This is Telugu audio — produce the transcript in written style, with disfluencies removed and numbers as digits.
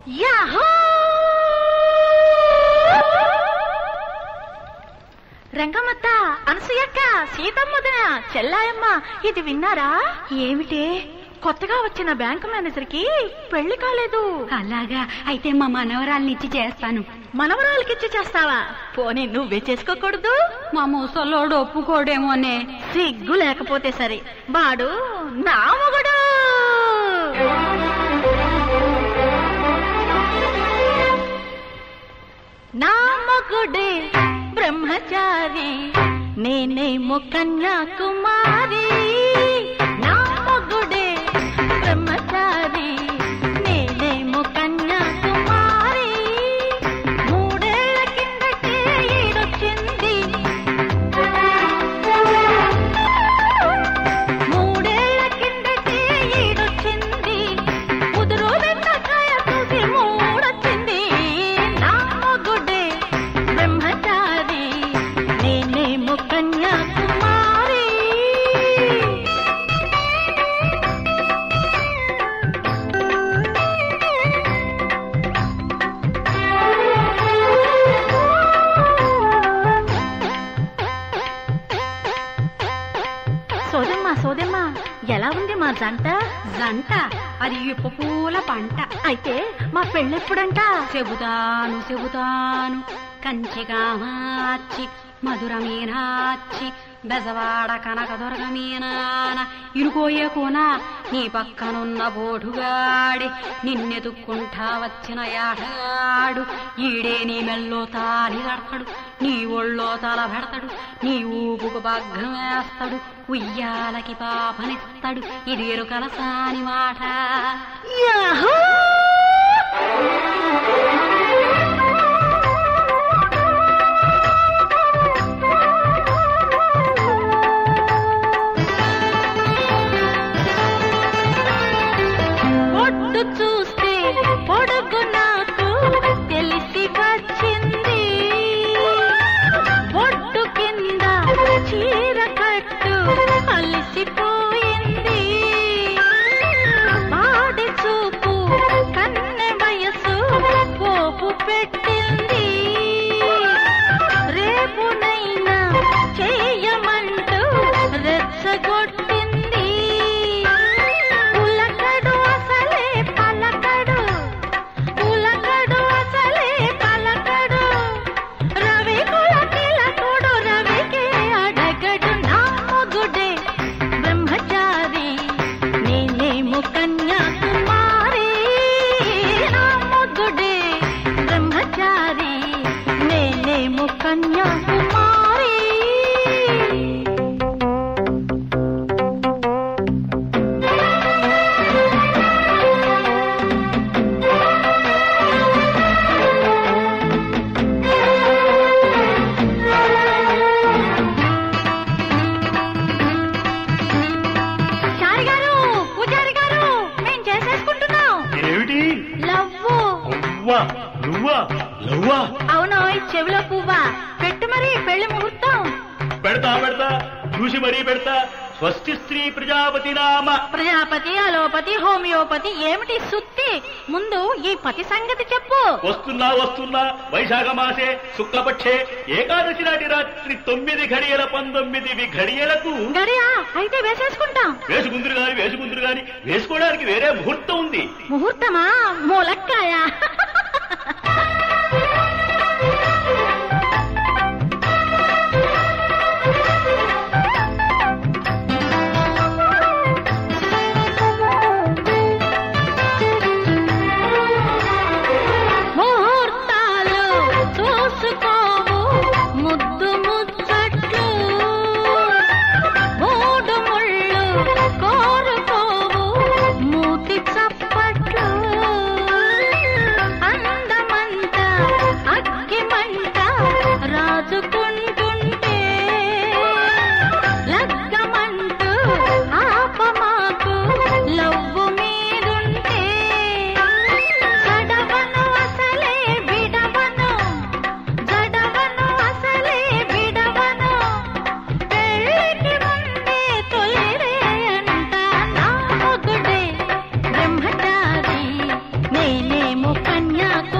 యాహూ! రంగమ్మత్త, అనసూయక్క, సీతమ్మదన, చెల్లాయమ్మ, ఇది విన్నారా? ఏమిటే? కొత్తగా వచ్చిన బ్యాంకు మేనేజర్ కి పెళ్లి కాలేదు. అలాగా? అయితే మా మనవరాలనిచ్చి చేస్తాను. మనవరాలకిచ్చి చేస్తావా? పోనీ నువ్వే చేసుకోకూడదు? మా ముసలోడు ఒప్పుకోడేమోనే. సిగ్గు లేకపోతే సరే, వాడు నా మొగుడు. నా మొగుడే బ్రహ్మచారి, నేనేమో కన్యాకుమారి. నా మొగుడే బ్రహ్మచారి, నేనేమో కన్యాకుమారి. మూడేళ్ల కిందటే ఈడొచ్చింది, మూడేళ్ల కిందటే ఈడొచ్చింది. ముదురు వెన్నకాయ చూసి మూడొచ్చింది. నా మొగుడే బ్రహ్మచారి, నేనేమో కన్యాకుమారి. సోదమ్మా, సోదమ్మా, ఎలా ఉంది మా జంట? జంట అది ఇప్పు పూల పంట. అయితే మా పెళ్ళెప్పుడంట? చెబుతాను చెబుతాను. కంచిగా మార్చి మధుర మీనాచి, బెజవాడ కనకదుర్గ మీనాన, ఇరుకోయే కోన నీ పక్కనున్న బోటుగాడి, నిన్నెతుక్కుంటా వచ్చిన యాటగాడు. ఈడే నీ మెల్లో తాలి కడతాడు, నీ ఒళ్ళో తల పెడతాడు, నీ ఊపుకు భగ్నం వేస్తాడు, ఉయ్యాలకి పాపనిస్తాడు. ఇది ఎరుకల సాని మాట. యాహూ! ఒడ్డు చూస్తే పొడుగు నాకు తెలిసి వచ్చింది. ఒడ్డు కింద చీర కట్టు అలిసిపోయింది. పాడి చూపు కన్నె వయసు పోపు పెట్టింది. రేపునైనా చేయమంటూ రెచ్చగొట్టింది. ఉలకడు అసలే పలకడు, ఉలకడు అసలే పలకడు. రవి కులకిలకుడు, రవికే అడగడు. నా మొగుడే బ్రహ్మచారి, నేనేమో కన్యాకుమారి. నా మొగుడే బ్రహ్మచారి, నేనేమో కన్యాకుమారి. చారి గారు, పూజారి గారు, మేం చేసేసుకుంటున్నాం. ఏమిటి? లవ్వు. అవ్వా నువ్వా? లవ్వా? అవును, చెవిలో పువ్వా. పెట్టు మరి పెళ్లి ముహూర్తం. పెడతా పెడతా, చూసి మరీ పెడతా. స్వస్తి స్త్రీ ప్రజాపతి నామ. ప్రజాపతి, అలోపతి, హోమియోపతి ఏమిటి సుత్తి? ముందు ఈ పతి సంగతి చెప్పు. వస్తున్నా వస్తున్నా. వైశాఖ మాసే శుక్లపక్షే ఏకాదశి నాటి రాత్రి 9:19 ఘడియలకు. గడియా? అయితే వేసేసుకుంటాం. వేసుకుందరు గాని వేసుకోవడానికి వేరే ముహూర్తం ఉంది. ముహూర్తమా? మూలక్కాయ. ముహూర్తాలు చూసుకోవు ముద్దు ముచ్చట్లు, మూడు ముళ్ళు కోరుకోవు మూతి చప్పట్లు. మేము కన్యాకుమారి